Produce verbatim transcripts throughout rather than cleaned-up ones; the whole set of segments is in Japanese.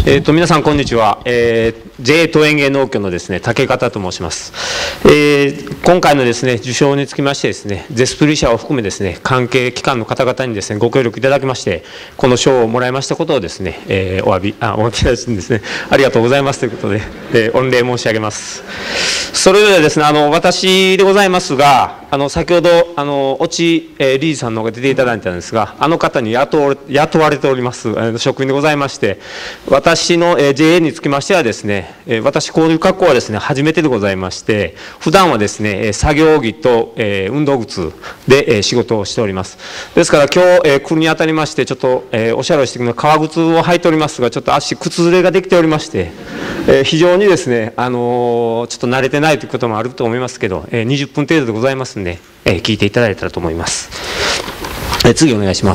えー、と皆さんこんにちは、えー、ジェー 東園芸農協のですね竹方と申します。えー、今回のですね受賞につきましてですねゼスプリ社を含めですね関係機関の方々にですねご協力いただきましてこの賞をもらいましたことをですね、えー、お詫びあお詫びですねありがとうございますということで、えー、御礼申し上げます。それではですねあの私でございますがあの先ほどあの越智、えー、理事さんの方が出ていただいたんですがあの方に雇われ雇われておりますあの職員でございまして私の ジェーエー につきましてはですね私こういう格好はですね初めてでございまして普段はですね作業着と運動靴で仕事をしております。ですから今日来るにあたりましてちょっとおしゃれをしての革靴を履いておりますがちょっと足靴ずれができておりまして非常にですねあのちょっと慣れてないということもあると思いますけどにじゅっぷん程度でございますので聞いていただいたらと思います。次お願いします。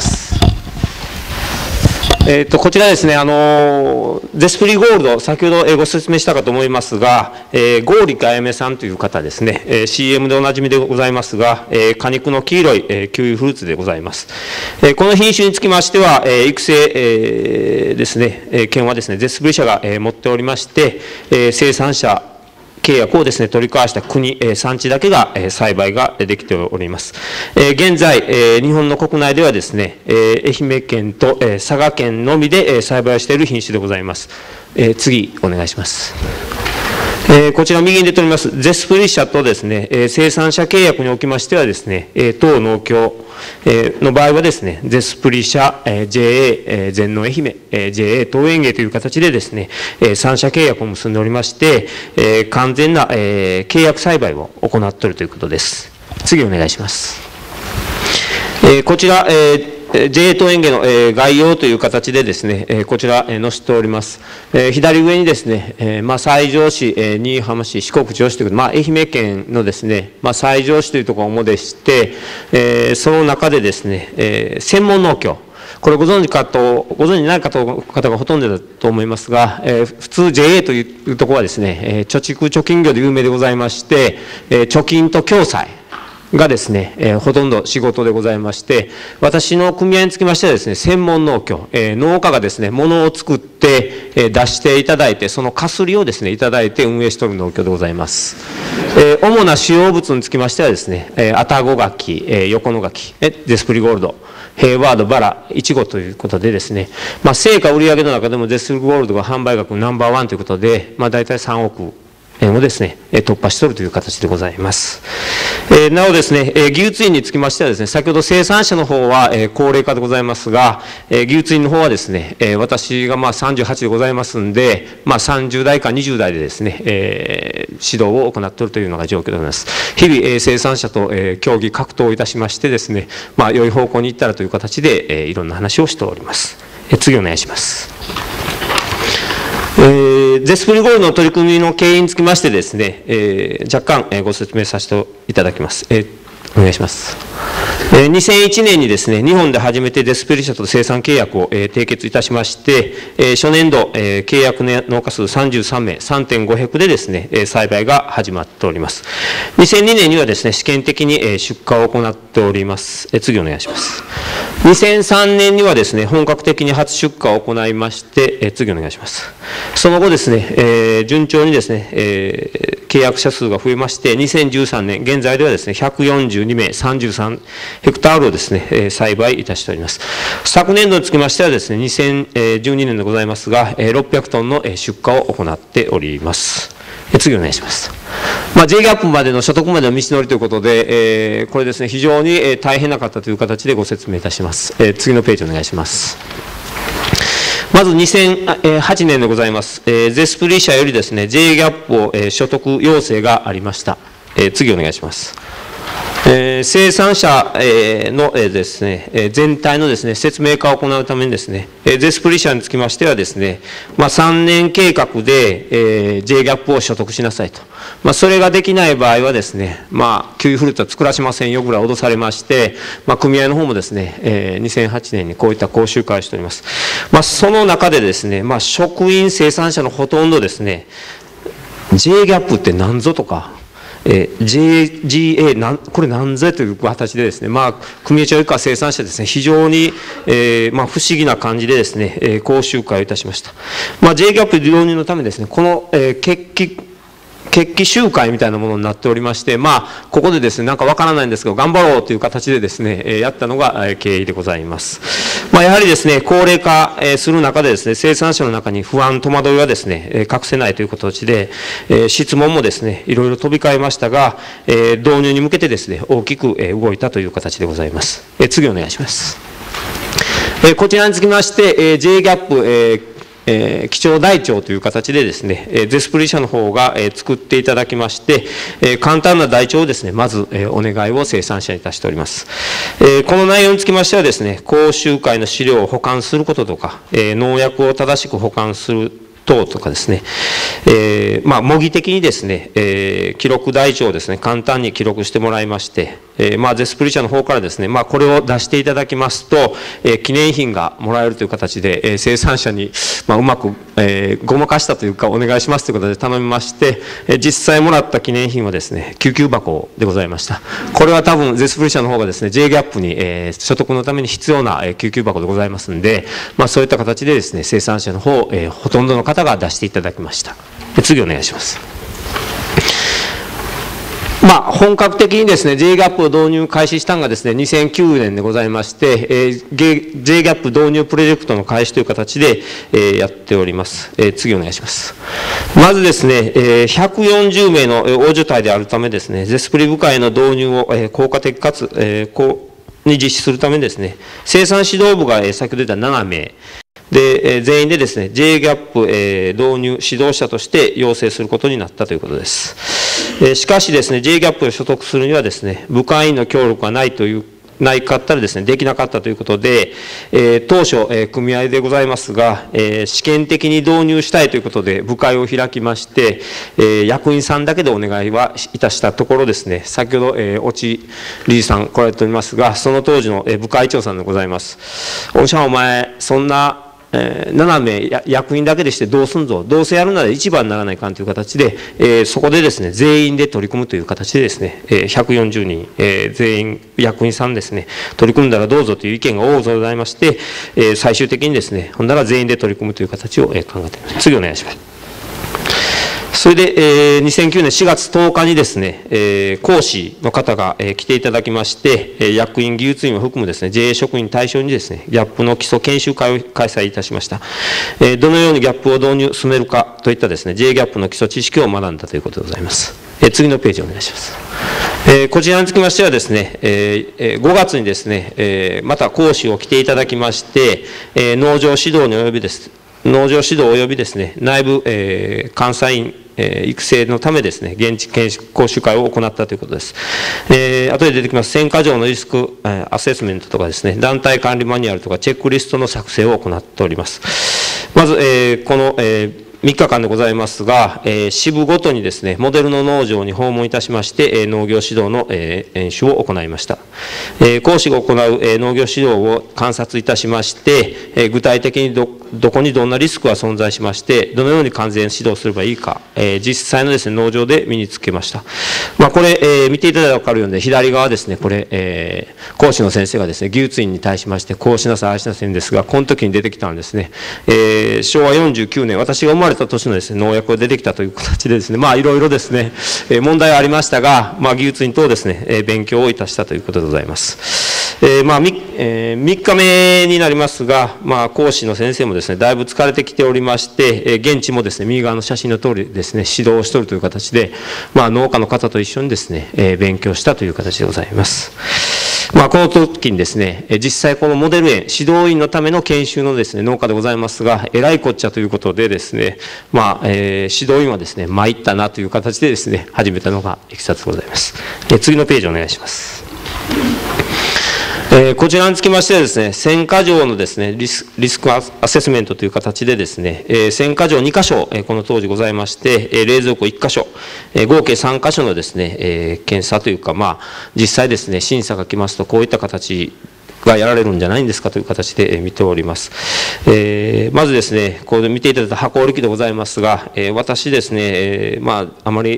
えー、とこちらですね、あのゼスプリゴールド、先ほどご説明したかと思いますが、えー、ゴーリカあやめさんという方ですね、えー、シーエム でおなじみでございますが、えー、果肉の黄色い、えー、キウイフルーツでございます。えー、この品種につきましては、えー、育成、えー、ですね、えー、権はですね、ゼスプリ社が、えー、持っておりまして、えー、生産者、契約をですね取り交わした国、産地だけが栽培ができております。現在、日本の国内ではですね、愛媛県と佐賀県のみで栽培している品種でございます。次、お願いします。こちら右に出ておりますゼスプリ社とですね生産者契約におきましてはですね当農協の場合はですねゼスプリ社 ジェーエー 全農愛媛 ジェーエー 東園芸という形でですねさん社契約を結んでおりまして完全な契約栽培を行っているということです。次お願いします。こちらジェーエー 東園芸の概要という形でですね、こちら載せております。左上にですね、まあ、西条市、新居浜市、四国城市ということで、まあ、愛媛県のですね、まあ、西条市というところが主でして、その中でですね、専門農協、これご存知かと、ご存知ない方がほとんどだと思いますが、普通 ジェーエー というところはですね、貯蓄貯金業で有名でございまして、貯金と共済、がですね、えー、ほとんど仕事でございまして、私の組合につきましてはですね、専門農協、えー、農家がですね、物を作って、えー、出していただいて、そのかすりをですね、いただいて運営しておる農協でございます。えー、主な主要物につきましてはですね、えー、愛宕柿、えー、横野柿、えゼスプリゴールド、ヘイワード、バラ、イチゴということでですね、まあ、成果売上の中でもゼスプリゴールドが販売額ナンバーワンということで、まあ、大体さんおくをですね、突破しておるという形でございます。えー、なおですね、えー、技術員につきましてはですね、先ほど生産者の方は、えー、高齢化でございますが、えー、技術員の方はですね、えー、私がまあさんじゅうはちでございますんで、まあ、さんじゅう代かにじゅう代でですね、えー、指導を行っているというのが状況でございます。日々、えー、生産者と、えー、協議格闘いたしましてですね、まあ、良い方向に行ったらという形で、えー、いろんな話をしております。えー、次お願いします。えー、ゼスプリゴールドの取り組みの経緯につきましてですね、えー、若干、えー、ご説明させていただきます。えー、お願いします。えー、にせんいちねんにですね、日本で初めてゼスプリ社と生産契約を、えー、締結いたしまして、えー、初年度、えー、契約農家数さんじゅうさんめい、さんてんごヘクでですね、えー、栽培が始まっております。にせんにねんにはですね、試験的に、えー、出荷を行っております。えー、次お願いします。にせんさんねんにはですね、本格的に初出荷を行いまして、えー、次お願いします。その後ですね、えー、順調にですね、えー、契約者数が増えまして、にせんじゅうさんねん、現在ではですね、ひゃくよんじゅうにめい、さんじゅうさんヘクタールをですね、えー、栽培いたしております。昨年度につきましてはですね、にせんじゅうにねんでございますが、えー、ろっぴゃくトンの出荷を行っております。えー、次お願いします。まあ、J ギャップまでの所得までの道のりということで、えー、これですね、非常に大変なかったという形でご説明いたします。えー、次のページお願いします。まずにせんはちねんでございます。えー、ゼスプリ社よりですね、J ギャップを、えー、所得要請がありました。えー、次お願いします。えー、生産者、えー、の、えーですね、えー、全体のですね、説明化を行うためにですね、えー、ゼスプリ社につきましてはですね、まあ、さんねん計画で、えー、J ギャップを所得しなさいと。まあ、それができない場合はですね、まあ、キウイフルーツは作らしませんよぐらい脅されまして、まあ、組合の方もですね、えー、にせんはちねんにこういった講習会をしております。まあ、その中でですね、まあ、職員生産者のほとんどですね、J ギャップって何ぞとか、 えー、ジェージーエー なんこれ何ぞやという形でですね、まあ、組合長以下生産者ですね、非常に、えーまあ、不思議な感じでですね、えー、講習会をいたしました。まあ、ジェイギャップ 導入のためですね、この、えー、決起決起集会みたいなものになっておりまして、まあ、ここでですね、なんかわからないんですけど、頑張ろうという形でですね、やったのが経緯でございます。まあ、やはりですね、高齢化する中でですね、生産者の中に不安、戸惑いはですね、隠せないという形で、質問もですね、いろいろ飛び交いましたが、導入に向けてですね、大きく動いたという形でございます。次お願いします。こちらにつきまして、ジェイギャップ、えー、基調台帳という形でですね、ゼスプリ社の方が、えー、作っていただきまして、えー、簡単な台帳をですね、まず、えー、お願いを生産者にいたしております。えー、この内容につきましてはですね、講習会の資料を保管することとか、えー、農薬を正しく保管する等とかですね、えー、まあ模擬的にですね、えー、記録台帳をですね、簡単に記録してもらいまして、えー、まあゼスプリ社の方からですね、まあこれを出していただきますと、えー、記念品がもらえるという形で、えー、生産者に、まあ、うまく、えー、ごまかしたというかお願いしますということで頼みまして、えー、実際もらった記念品はですね、救急箱でございました。これは多分ゼスプリ社の方がですね、ジェイギャップに、えー、所得のために必要な、えー、救急箱でございますんで、まあそういった形でですね、生産者の方、えー、ほとんどの方が出していただきました。次お願いします。まあ、本格的にですね、ジェイギャップを導入開始したのがですね、にせんきゅうねんでございまして、えー、ジェイギャップ 導入プロジェクトの開始という形で、えー、やっております。えー、次お願いします。まずですね、えー、ひゃくよんじゅうめいの大所帯であるためですね、ゼスプリ部会の導入を、えー、効果的かつ、えー、こうに実施するためにですね、生産指導部が、えー、先ほど言ったななめい、で、えー、全員でですね、ジェイギャップ、えー、導入指導者として要請することになったということです。えー、しかしですね、ジェイギャップを所得するにはですね、部会員の協力がないという、ないかったらですね、できなかったということで、えー、当初、えー、組合でございますが、えー、試験的に導入したいということで、部会を開きまして、えー、役員さんだけでお願いはいたしたところですね、先ほど、えー、越智理事さん来られておりますが、その当時の、えー、部会長さんでございます。おしゃお前、そんな、えー、ななめい役員だけでしてどうすんぞ、どうせやるなら一番にならないかんという形で、えー、そこでですね、全員で取り組むという形でですね、えー、ひゃくよんじゅうにん、えー、全員役員さんですね、取り組んだらどうぞという意見が多くございまして、えー、最終的にですね、ほんなら全員で取り組むという形を、えー、考えています。次お願いします。それで、えー、にせんきゅうねんしがつとおかにですね、えー、講師の方が、えー、来ていただきまして、えー、役員、技術員を含むですね、ジェイエー 職員対象にですね、ギャップの基礎研修会を開催いたしました。えー、どのようにギャップを導入、進めるかといったですね、ジェイギャップの基礎知識を学んだということでございます。えー、次のページお願いします。えー、こちらにつきましてはですね、えー、ごがつにですね、えー、また講師を来ていただきまして、えー、農場指導に及びです、農場指導及びですね、内部、えー、監査員、えー、育成のためですね、現地研修講習会を行ったということです。えー、後で出てきます、選果場のリスク、えー、アセスメントとかですね、団体管理マニュアルとかチェックリストの作成を行っております。まず、えー、この、えーみっかかんでございますが、えー、支部ごとにですね、モデルの農場に訪問いたしまして、えー、農業指導の、えー、演習を行いました。えー、講師が行う、えー、農業指導を観察いたしまして、えー、具体的にど、どこにどんなリスクが存在しまして、どのように完全指導すればいいか、えー、実際のですね、農場で身につけました。まあ、これ、えー、見ていただいたら分かるように、左側ですね、これ、えー、講師の先生がですね、技術員に対しまして、こうしなさい、ああしなさいんですが、この時に出てきたんですね、えー、しょうわよんじゅうきゅうねん、私が生まれた年のですね、農薬が出てきたという形でですね、まあいろいろですね、えー、問題はありましたが、まあ技術員等ですね、えー、勉強をいたしたということでございます。えー、まあ 3, えー、みっかめになりますが、まあ講師の先生もですね、だいぶ疲れてきておりまして、えー、現地もですね、右側の写真の通りですね、指導をしておるという形で、まあ農家の方と一緒にですね、えー、勉強したという形でございます。まあ、この時にですね、実際このモデル園、指導員のための研修のですね、農家でございますが、えらいこっちゃということでですね、まあ、えー、指導員はですね、参ったなという形でですね、始めたのがいきさつでございます。えー、次のページお願いします。えー、こちらにつきましてはですね、選果場のですね、リス、リスクアセスメントという形でですね、えー、選果場にかしょ、えー、この当時ございまして、えー、冷蔵庫いっかしょ、えー、合計さんかしょのですね、えー、検査というか、まあ、実際ですね、審査が来ますと、こういった形がやられるんじゃないんですかという形で見ております。えー、まずですね、これ見ていただいた箱織機でございますが、えー、私ですね、えー、まあ、あまり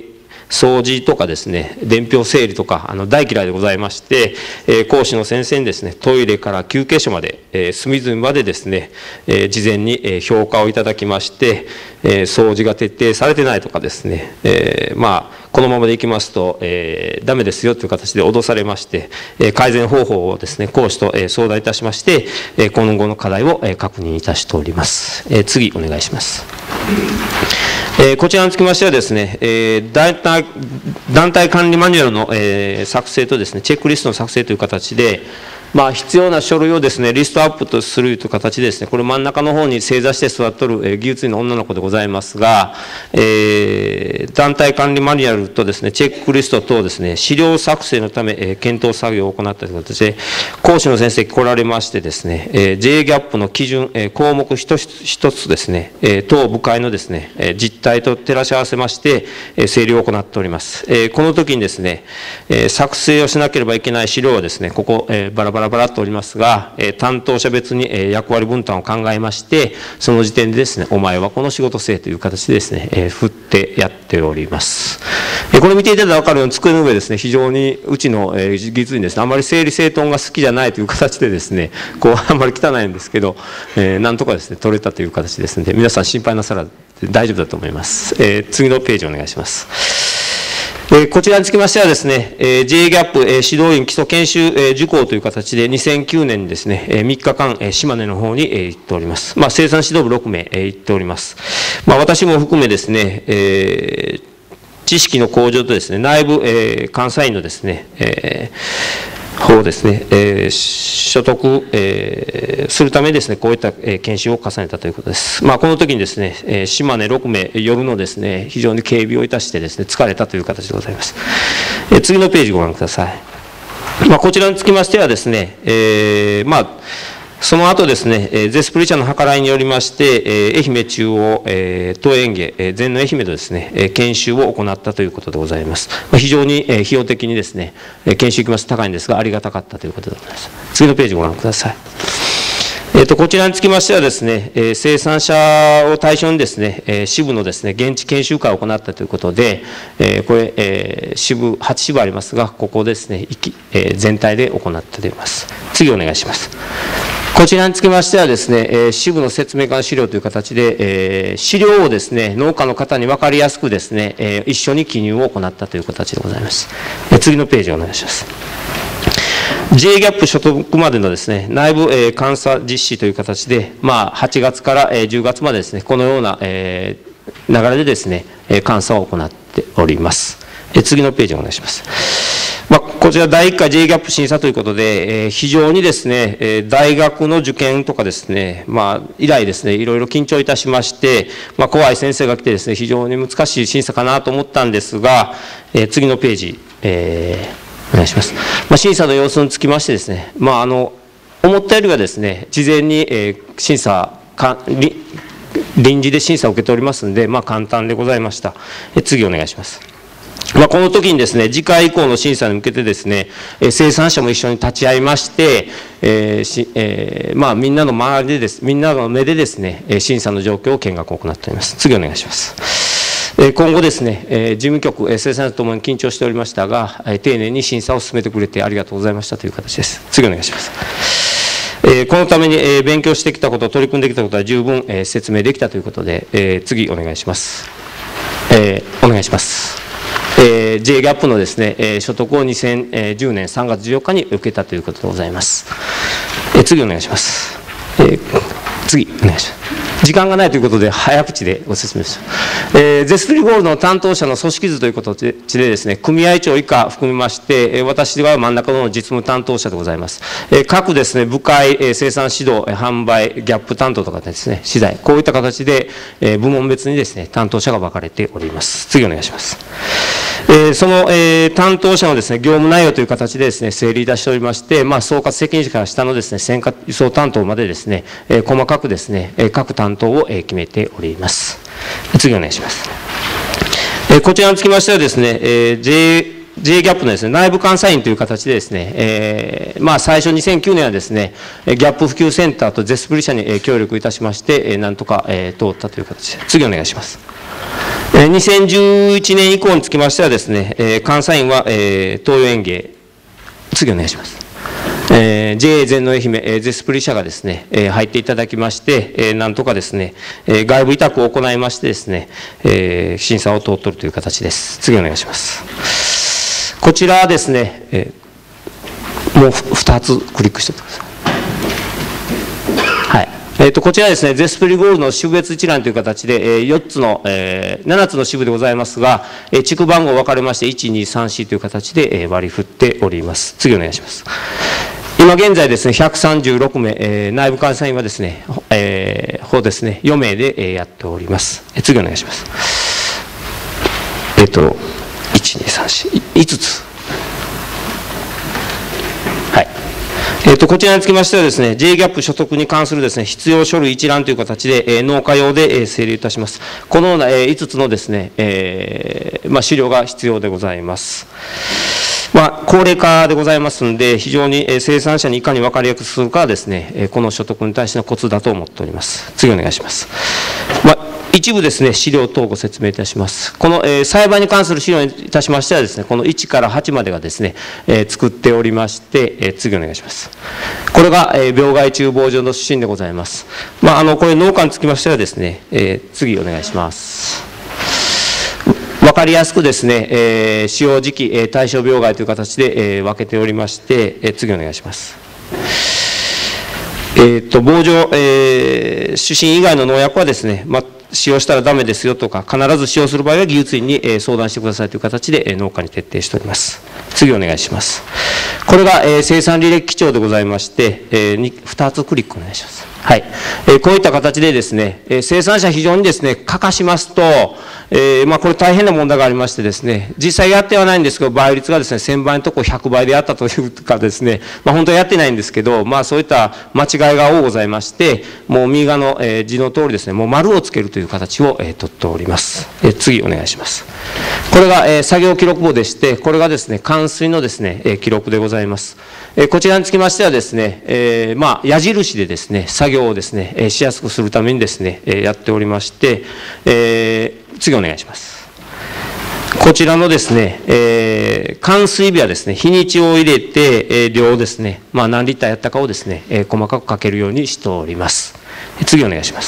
掃除とかですね、伝票整理とか、あの大嫌いでございまして、えー、講師の先生にですね、トイレから休憩所まで、えー、隅々までですね、えー、事前に、えー、評価をいただきまして、えー、掃除が徹底されてないとかですね、えー、まあ、このままでいきますと、えー、ダメですよという形で脅されまして、えー、改善方法をですね、講師と、えー、相談いたしまして、えー、今後の課題を、えー、確認いたしております。えー、次お願いします。えー、こちらにつきましてはですね、えー、団体、団体管理マニュアルの、えー、作成とですね、チェックリストの作成という形で、まあ、必要な書類をですね、リストアップとするという形でですね、これ真ん中の方に正座して座っとる、えー、技術員の女の子でございますが、えー、団体管理マニュアルとですね、チェックリスト等ですね、資料作成のため、えー、検討作業を行ったという形で、講師の先生来られましてですね、えー、ジェイギャップ の基準、えー、項目一つ一つですね、えー、当部会のですね、えー、実態と照らし合わせまして、えー、整理を行っております。えー、この時にですね、えー、作成をしなければいけない資料はですね、ここ、えー、バラバラバラバラとおりますが、えー、担当者別に、えー、役割分担を考えまして、その時点でですね、お前はこの仕事せえという形でですね、えー、振ってやっております。えー、これ見ていただいたら分かるように、机の上ですね、非常にうちの、えー、技術員ですね、あまり整理整頓が好きじゃないという形でですね、こう、あんまり汚いんですけど、えー、なんとかですね、取れたという形ですので、皆さん心配なさら大丈夫だと思います。えー、次のページお願いします。えー、こちらにつきましてはですね、えー、ジェイギャップ、えー、指導員基礎研修、えー、受講という形でにせんきゅうねんにですね、えー、みっかかん、えー、島根の方に、えー、行っております。まあ、生産指導部ろくめい、えー、行っております。まあ、私も含めですね、えー、知識の向上とですね、内部、えー、監査員のですね、えー方ですね、えー、所得、えー、するためにですね、こういった、えー、研修を重ねたということです。まあ、この時にですね、えー、島根ろくめい、夜のですね、非常に警備をいたしてですね、疲れたという形でございます。えー、次のページご覧ください。まあ、こちらにつきましてはですね、えー、まあ、その後ですね、ゼスプリ社の計らいによりまして、愛媛中央、東園芸、全の愛媛とですね、研修を行ったということでございます。非常に費用的にですね、研修行きますと高いんですが、ありがたかったということでございます。次のページをご覧ください。えー、とこちらにつきましてはですね、えー、生産者を対象にですね、えー、支部のですね、現地研修会を行ったということで、えー、これ、えー、支部、はち支部ありますが、ここですね、えー、全体で行っております。次お願いします。こちらにつきましてはですね、えー、支部の説明会資料という形で、えー、資料をですね、農家の方に分かりやすくですね、えー、一緒に記入を行ったという形でございます。えー、次のページをお願いします。ジェイギャップ 所得までのですね、内部、えー、監査実施という形で、まあ、はちがつから、えー、じゅうがつまでですね、このような、えー、流れでですね、えー、監査を行っております。えー、次のページをお願いします。まあ、こちらだいいっかい ジェイギャップ 審査ということで、えー、非常にですね、えー、大学の受験とかですね、まあ、以来ですね、いろいろ緊張いたしまして、まあ、怖い先生が来てですね、非常に難しい審査かなと思ったんですが、えー、次のページ、えーお願いします。まあ、審査の様子につきましてですね、まあ、あの思ったよりはですね、事前に、えー、審査か臨時で審査を受けておりますので、まあ、簡単でございました。え次お願いします。まあ、この時にですね、次回以降の審査に向けてですね、えー、生産者も一緒に立ち会いまして、えーしえーまあ、みんなの周りでです、みんなの目でですね、審査の状況を見学を行っております。次お願いします。今後ですね、事務局、生産者ともに緊張しておりましたが、丁寧に審査を進めてくれてありがとうございましたという形です。次お願いします。このために勉強してきたこと、取り組んできたことは十分説明できたということで、次お願いします。お願いします。ジェイギャップ のですね、所得をにせんじゅうねんさんがつじゅうよっかに受けたということでございます。次お願いします。次お願いします。時間がないということで早口でご説明します。えー、ゼスプリゴールドの担当者の組織図ということでですね、組合長以下含みまして、私は真ん中の実務担当者でございます。えー、各ですね、部会、生産指導、販売、ギャップ担当とかですね、資材、こういった形で、えー、部門別にですね、担当者が分かれております。次お願いします。えー、その、えー、担当者のですね、業務内容という形でですね、整理いたしておりまして、まあ、総括責任者から下のですね、選果輸送担当までですね、えー、細かくですね、各担当を決めております。次お願いします。えー、こちらにつきましてはですね、えー、Jジェイギャップ のですね、内部監査員という形でですね、えー、まあ最初にせんきゅうねんはですね、ギャップ普及センターとゼスプリ社に協力いたしまして、なんとか通ったという形で。次お願いします。 にせんじゅういちねん以降につきましてはですね、えー、監査員は、えー、東洋園芸、次お願いします。えー、ジェイ 全農愛媛、えー、ゼスプリ社がですね、えー、入っていただきまして、えー、なんとかですね、えー、外部委託を行いましてですね、えー、審査を通っとるという形です。次お願いします。こちらですね、えー、もうふたつクリックしてください。はい。えー、とこちらですね、ゼスプリゴールドの支部別一覧という形で、えー、よっつの、えー、ななつの支部でございますが、えー、地区番号分かれまして、いち、に、さん、よんという形で、えー、割り振っております。次お願いします。今現在ですね、ひゃくさんじゅうろくめい、えー、内部監査員はですね、えー、法ですね、よめいで、えー、やっております。えー、次お願いします。えっ、ー、と、いち、に、さん、よん、いつつ。はい。えー、とこちらにつきましてはですね、ジェイギャップ 所得に関するですね、必要書類一覧という形で、えー、農家用で、えー、整理いたします。このような、えー、いつつのですね、えーまあ、資料が必要でございます。まあ、高齢化でございますので、非常に、えー、生産者にいかに分かりやすくするかはですね、えー、この所得に対してのコツだと思っております。次お願いします。まあ一部ですね、資料等をご説明いたします。この、えー、栽培に関する資料にいたしましてはですね、このいちからはちまでがですね、えー、作っておりまして、えー、次お願いします。これが、えー、病害虫防除の指針でございます。まあ、あの、これ農家につきましてはですね、えー、次お願いします。分かりやすくですね、えー、使用時期、えー、対象病害という形で、えー、分けておりまして、えー、次お願いします。えー、と防除、えー、指針以外の農薬はですね、まあ使用したらダメですよとか、必ず使用する場合は技術員に相談してくださいという形で農家に徹底しております。次お願いします。これが生産履歴基調でございまして、ふたつクリックお願いします。はい。こういった形でですね、生産者非常にですね、欠かしますと、えー、まあこれ大変な問題がありましてですね、実際やってはないんですけど、倍率がですね、せんばいのとこひゃくばいであったというかですね、まあ本当はやってないんですけど、まあそういった間違いが多ございまして、もう右側の、えー、字の通りですね、もう丸をつけるという形を、えー、取っております。えー、次お願いします。これが、えー、作業記録簿でして、これがですね、冠水のですね、えー、記録でございます。えー、こちらにつきましてはですね、えー、まあ矢印でですね、作業をですね、えー、しやすくするためにですね、えー、やっておりまして、えー、次お願いします。こちらのですね、えー、冠水日はですね、日にちを入れて、えー、量ですね、まあ何リッターやったかをですね、えー、細かく書けるようにしております。次お願いします。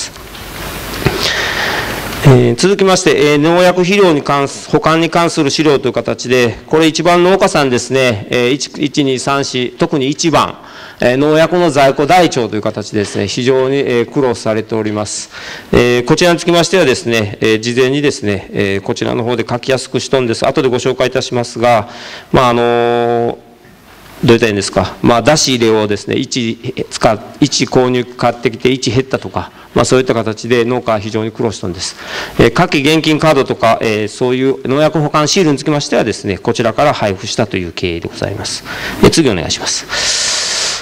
えー、続きまして、えー、農薬肥料に関す、保管に関する資料という形で、これ一番農家さんですね、えー、いち、に、さん、よん、特にいちばん、えー、農薬の在庫台帳という形でですね、非常に、えー、苦労されております。えー、こちらにつきましてはですね、えー、事前にですね、えー、こちらの方で書きやすくしとんです。後でご紹介いたしますが、まあ、あのーどういったらいいんですか、まあ、出し入れをですね、いち使う、いち購入買ってきていち減ったとか、まあ、そういった形で農家は非常に苦労したんです。えー、夏季現金カードとか、えー、そういう農薬保管シールにつきましてはですね、こちらから配布したという経緯でございます。えー、次お願いします。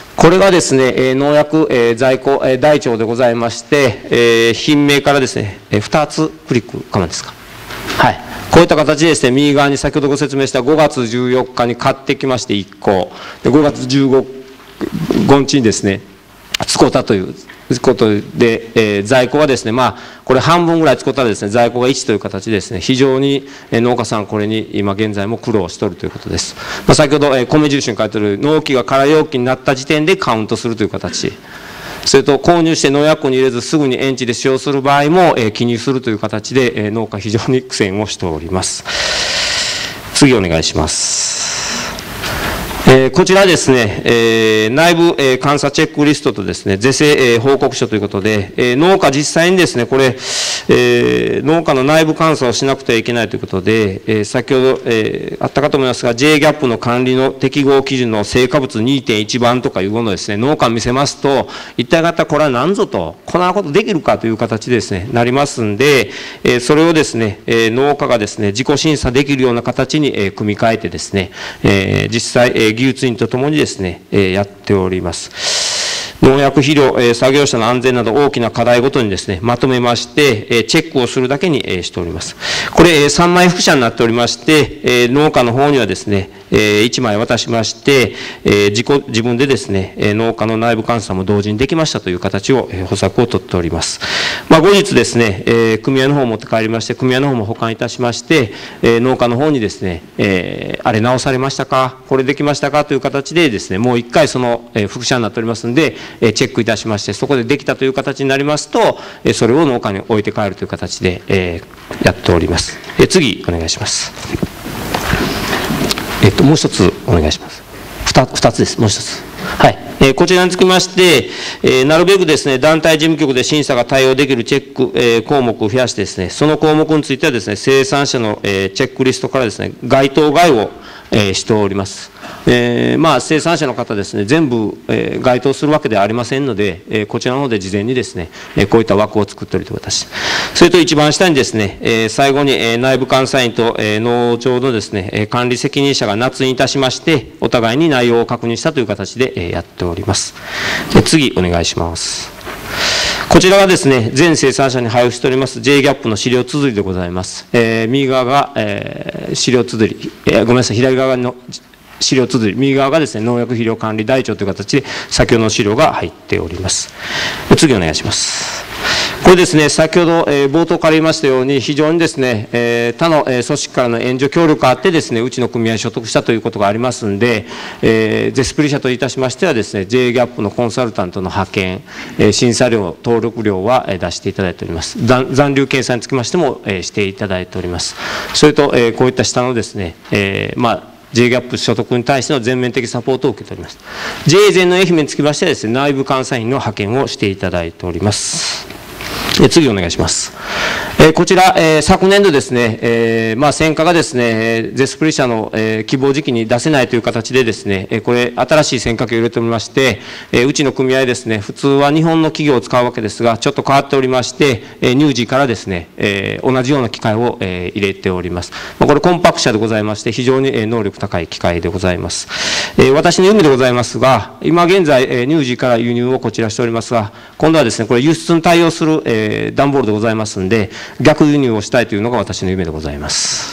これがですね、えー、農薬、えー、在庫、えー、台帳でございまして、えー、品名からですね、えー、ふたつクリックかなんですか。はい。こういった形でですね、右側に先ほどご説明したごがつじゅうよっかに買ってきましていっこ、でごがつじゅうごにちにですね、使ったということで、えー、在庫はですね、まあ、これ半分ぐらい使ったらですね、在庫がいちという形でですね、非常に農家さんこれに今現在も苦労しておるということです。まあ、先ほど、えー、米印に書いてある納期が空容器になった時点でカウントするという形。それと購入して農薬に入れずすぐに園地で使用する場合も、えー、記入するという形で、えー、農家非常に苦戦をしております。次お願いします。えー、こちらですね、えー、内部、えー、監査チェックリストとですね、是正、えー、報告書ということで、えー、農家実際にですね、これ、えー、農家の内部監査をしなくてはいけないということで、えー、先ほど、えー、あったかと思いますが、ジェイギャップ の管理の適合基準の成果物 にてんいち 番とかいうものをですね、農家に見せますと、一体型これは何ぞと、こんなことできるかという形でですね、なりますんで、えー、それをですね、えー、農家がですね、自己審査できるような形に、えー、組み替えてですね、えー、実際、えー技術員とともにですね、やっております。農薬肥料、作業者の安全など大きな課題ごとにですね、まとめまして、チェックをするだけにしております。これ、さんまい複写になっておりまして、農家の方にはですね、 いちまい渡しまして、自己自分でですね、農家の内部監査も同時にできましたという形を、補作を取っております。まあ、後日ですね、組合の方を持って帰りまして、組合の方も保管いたしまして、農家の方にですね、あれ直されましたか、これできましたかという形でですね、もう一回その複写になっておりますので、チェックいたしまして、そこでできたという形になりますと、それを農家に置いて帰るという形でやっております。次、お願いします。えっと、もう一つお願いします。二, 二つです。もう一つ。はい。えー、こちらにつきまして、えー、なるべくですね、団体事務局で審査が対応できるチェック、えー、項目を増やしてですね、その項目についてはですね、生産者の、えー、チェックリストからですね、該当外を、えー、しております。えー、まあ、生産者の方ですね、全部、えー、該当するわけではありませんので、えー、こちらの方で事前にですね、えー、こういった枠を作っておるという形。それと一番下にですね、えー、最後に、えー、内部監査員と、えー、農場のですね、えー、管理責任者が捺印いたしまして、お互いに内容を確認したという形で、えー、やっております。で、次、お願いします。こちらがですね、全生産者に配布しております ジェイギャップ の資料綴りでございます。えー、右側が、えー、資料綴り、えー、ごめんなさい、左側の資料綴り、右側がですね、農薬肥料管理台帳という形で、先ほどの資料が入っております。次お願いします。これですね、先ほど、えー、冒頭から言いましたように、非常にですね、えー、他の、えー、組織からの援助協力があってですね、うちの組合に所得したということがありますんで、えー、ゼスプリ社といたしましてはですね、ジェイギャップ のコンサルタントの派遣、えー、審査料、登録料は、えー、出していただいております。残, 残留計算につきましても、えー、していただいております。それと、えー、こういった下のですね、えー、まあ、ジェイギャップ 所得に対しての全面的サポートを受けております。ジェイ 全の愛媛につきましてはですね、内部監査員の派遣をしていただいております。次お願いします。えー、こちら、えー、昨年度ですね、えー、まあ、選果がですね、ゼスプリ社の、えー、希望時期に出せないという形でですね、えー、これ、新しい選果機を入れておりまして、えー、うちの組合ですね、普通は日本の企業を使うわけですが、ちょっと変わっておりまして、えー、乳児からですね、えー、同じような機械を、えー、入れております。まあ、これ、コンパクト車でございまして、非常に、えー、能力高い機械でございます。えー、私の夢でございますが、今現在、えー、乳児から輸入をこちらしておりますが、今度はですね、これ、輸出に対応する、えー段ボールでございますので、逆輸入をしたいというのが私の夢でございます。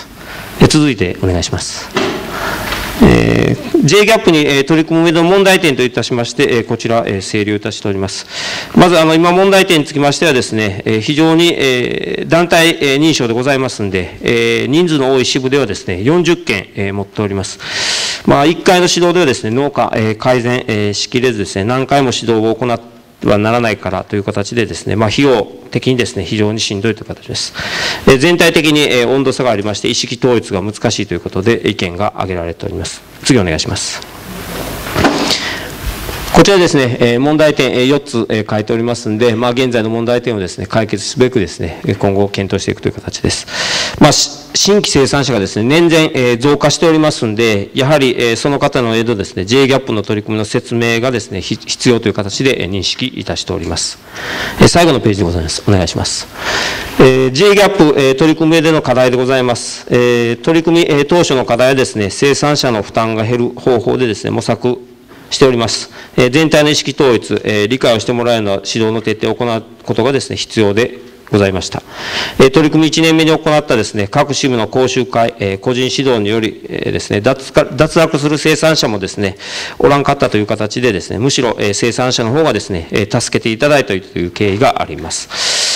続いてお願いします。えー、ジェイギャップ に、えー、取り組む上の問題点といたしまして、えー、こちら、えー、整理をいたしております。まず、あの、今問題点につきましてはですね、えー、非常に、えー、団体、えー、認証でございますので、えー、人数の多い支部ではですね、よんじゅっけん、えー、持っております。まあ、いっかいの指導ではですね、農家、えー、改善、えー、しきれずですね、何回も指導を行ってはならないからという形でですね、まあ、費用的にですね、非常にしんどいという形です。え全体的にえ温度差がありまして、意識統一が難しいということで、意見が挙げられております。次お願いします。こちらですね、問題点よっつ書いておりますので、まあ、現在の問題点をですね、解決すべくですね、今後検討していくという形です。まあ、新規生産者がですね、年々増加しておりますので、やはりその方の間ですね、ジェイギャップ の取り組みの説明がですね、必要という形で認識いたしております。最後のページでございます。お願いします。ジェイギャップ 取り組み上での課題でございます。取り組み当初の課題はですね、生産者の負担が減る方法でですね、模索しております。全体の意識統一、理解をしてもらえるような指導の徹底を行うことがですね、必要でございました。取り組みいちねんめに行ったですね、各支部の講習会、個人指導によりですね、脱落する生産者もですね、おらんかったという形でですね、むしろ生産者の方がですね、助けていただいたという経緯があります。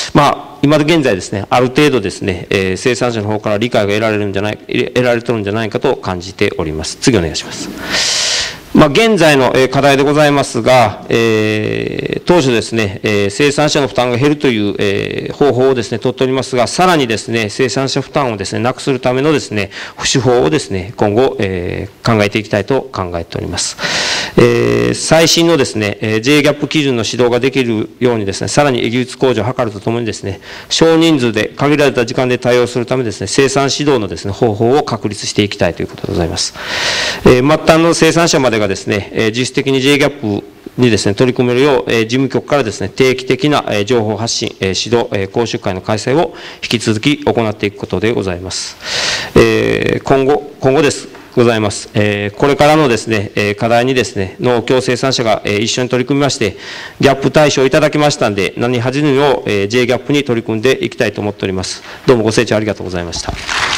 まあ、今現在ですね、ある程度ですね、生産者の方から理解が得られるんじゃない、得られてるんじゃないかと感じております。次お願いします。まあ、現在の課題でございますが、えー、当初ですね、えー、生産者の負担が減るという、えー、方法をですね、取っておりますが、さらにですね、生産者負担をですね、なくするためのですね、手法をですね、今後、えー、考えていきたいと考えております。えー、最新のですね、ジェイギャップ 基準の指導ができるようにですね、さらに技術向上を図るとともにですね、少人数で限られた時間で対応するためですね、生産指導のですね、方法を確立していきたいということでございます。えー、末端の生産者までがですね、実質的に ジェイギャップ にですね、取り組めるよう、事務局からですね、定期的な情報発信、指導、講習会の開催を引き続き行っていくことでございます。今後、今後です。ございます。これからのですね、課題にですね、農協生産者が一緒に取り組みまして、ギャップ対象をいただきましたんで、何恥じぬよう ジェイギャップ に取り組んでいきたいと思っております。どうもご清聴ありがとうございました。